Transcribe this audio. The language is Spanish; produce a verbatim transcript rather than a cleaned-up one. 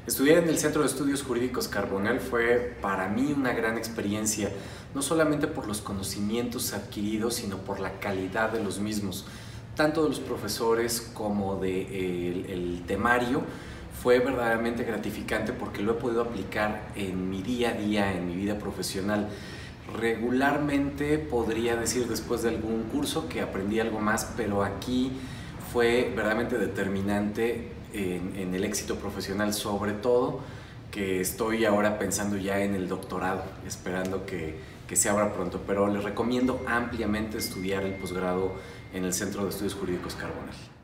Estudiar en el Centro de Estudios Jurídicos Carbonell fue para mí una gran experiencia, no solamente por los conocimientos adquiridos, sino por la calidad de los mismos, tanto de los profesores como del de, el temario. Fue verdaderamente gratificante porque lo he podido aplicar en mi día a día, en mi vida profesional. Regularmente podría decir después de algún curso que aprendí algo más, pero aquí fue verdaderamente determinante en, en el éxito profesional, sobre todo que estoy ahora pensando ya en el doctorado, esperando que, que se abra pronto, pero les recomiendo ampliamente estudiar el posgrado en el Centro de Estudios Jurídicos Carbonell.